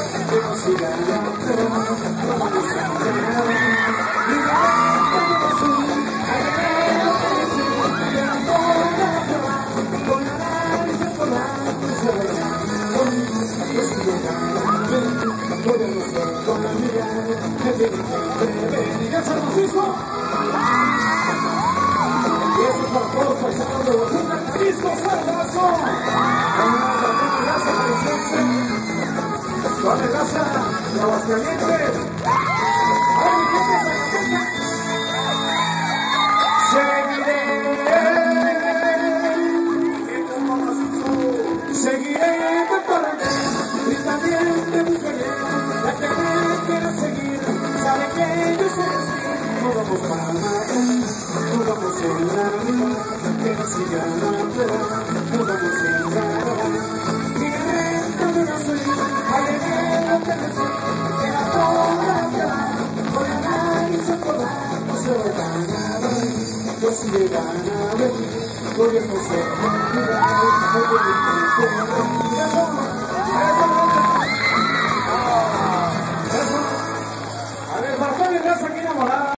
que no siga la prueba, vamos a ganar. ¡Ya se nos hizo! Y eso es para todos los paisanos de Huajuca, Jalisco, Salvazo. Gracias, Jalisciense. Toda la raza de Aguascalientes. Seguiré cantando y también te buscaré. La que me quiera seguir, sabe que yo soy así. No vamos para nada, no vamos en la vida, que no siga la prueba, no vamos en la vida. Y en el no soy, alegre lo que me soy, que la toda queda, voy a ganar y se podrá, no se va a ganar, yo sí voy a ganar, voy a no ser, voy a